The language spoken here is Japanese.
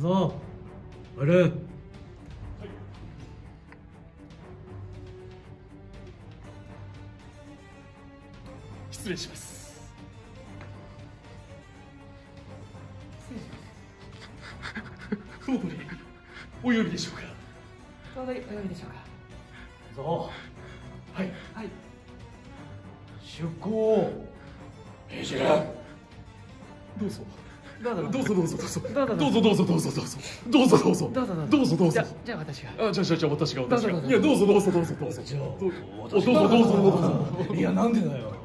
ぞ。おる。 失礼します。雲取お呼びでしょうか。 ちょうどいいお呼びでしょうか。 ぞ。 はいはい。 出航。 ページラどうぞ。 どうぞどうぞどうぞどうぞどうぞどうぞどうぞどうぞどうぞどうぞどうぞどうぞどうぞ。 じゃあ私が。 じゃあ私がどうぞどうぞいやどうぞどうぞどうぞどうぞ。 じゃあどうぞどうぞどうぞ。 いやなんでだよ。